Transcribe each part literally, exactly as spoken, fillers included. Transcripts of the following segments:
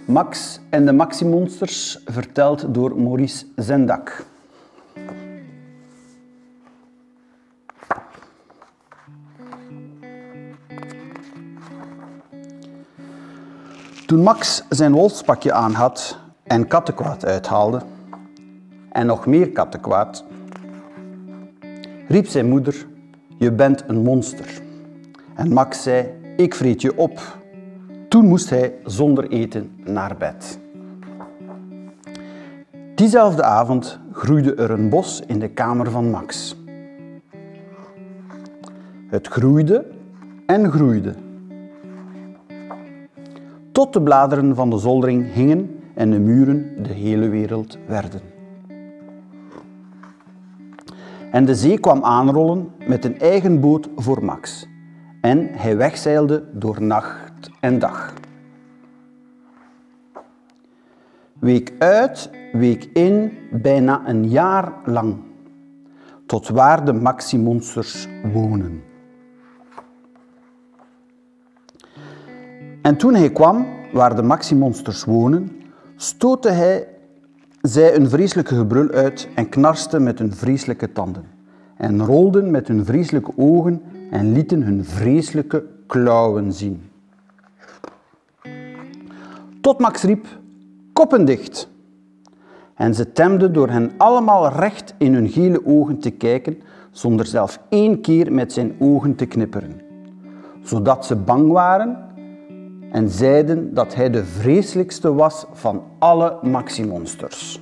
Max en de Maxi-monsters, verteld door Maurice Sendak. Toen Max zijn wolfspakje aan had en kattenkwaad uithaalde, en nog meer kattenkwaad, riep zijn moeder: "Je bent een monster." En Max zei: "Ik vreet je op." Toen moest hij zonder eten naar bed. Diezelfde avond groeide er een bos in de kamer van Max. Het groeide en groeide, tot de bladeren van de zoldering hingen en de muren de hele wereld werden. En de zee kwam aanrollen met een eigen boot voor Max. En hij wegzeilde door nacht en dag. Week uit, week in, bijna een jaar lang. Tot waar de Maxi-monsters wonen. En toen hij kwam waar de Maxi-monsters wonen, stootte hij zij een vreselijke gebrul uit en knarste met hun vreselijke tanden. En rolden met hun vreselijke ogen en lieten hun vreselijke klauwen zien. Tot Max riep: "Koppen dicht!" En ze temden door hen allemaal recht in hun gele ogen te kijken, zonder zelf één keer met zijn ogen te knipperen. Zodat ze bang waren en zeiden dat hij de vreselijkste was van alle Maxi-monsters.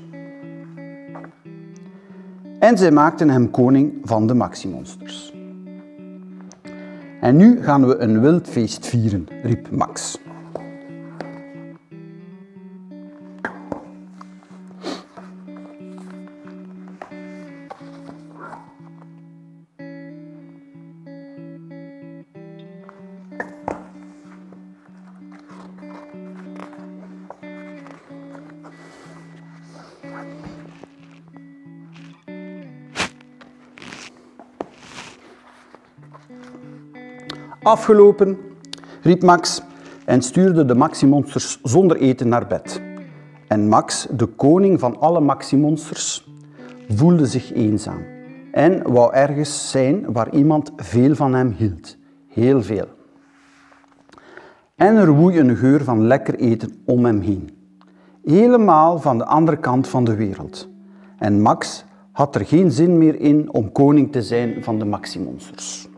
En zij maakten hem koning van de Maxi-monsters. "En nu gaan we een wild feest vieren," riep Max. "Afgelopen," riep Max en stuurde de Maxi-monsters zonder eten naar bed. En Max, de koning van alle Maxi-monsters, voelde zich eenzaam en wou ergens zijn waar iemand veel van hem hield. Heel veel. En er woei een geur van lekker eten om hem heen. Helemaal van de andere kant van de wereld. En Max had er geen zin meer in om koning te zijn van de Maxi-monsters.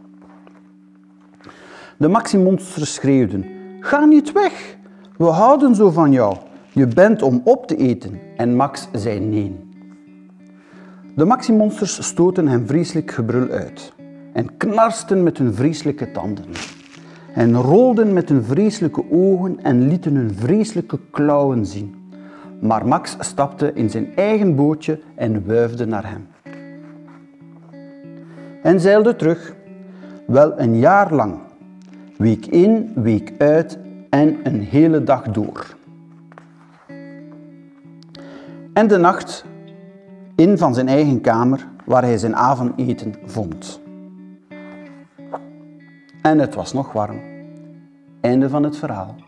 De Maxi-monsters schreeuwden: "Ga niet weg! We houden zo van jou. Je bent om op te eten." En Max zei nee. De Maxi-monsters stoten hem vreselijk gebrul uit en knarsten met hun vreselijke tanden en rolden met hun vreselijke ogen en lieten hun vreselijke klauwen zien. Maar Max stapte in zijn eigen bootje en wuifde naar hem. En zeilde terug, wel een jaar lang. Week in, week uit en een hele dag door. En de nacht in van zijn eigen kamer, waar hij zijn avondeten vond. En het was nog warm. Einde van het verhaal.